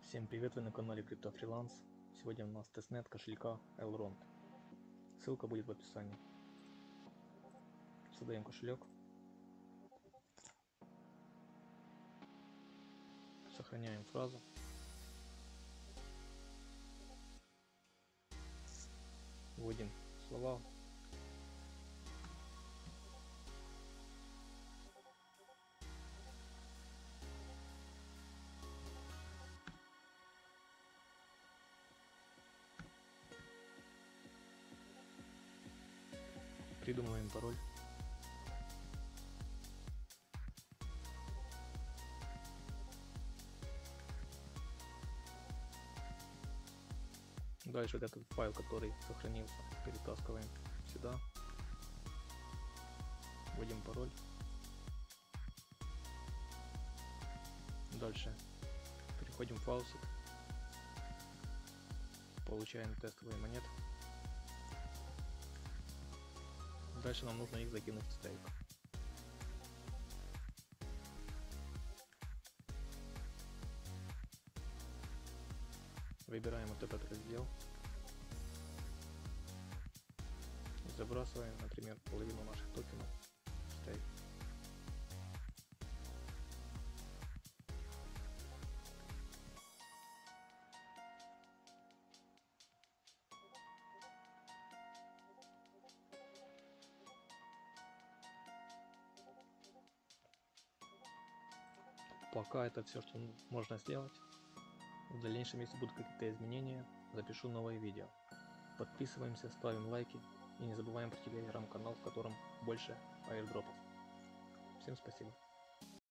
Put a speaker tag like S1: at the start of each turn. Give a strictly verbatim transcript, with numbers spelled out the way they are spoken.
S1: Всем привет, вы на канале CryptoFreelance. Сегодня у нас тестнет кошелька Elrond. Ссылка будет в описании. Создаем кошелек. Сохраняем фразу. Вводим слова. Придумываем пароль. Дальше вот этот файл, который сохранился, перетаскиваем сюда. Вводим пароль. Дальше переходим в фаусет. Получаем тестовые монеты. Дальше нам нужно их закинуть в стейк. Выбираем вот этот раздел и забрасываем, например, половину наших токенов в стейк. Пока это все, что можно сделать. В дальнейшем, если будут какие-то изменения, запишу новое видео. Подписываемся, ставим лайки и не забываем про телеграм-канал, в котором больше аирдропов. Всем спасибо.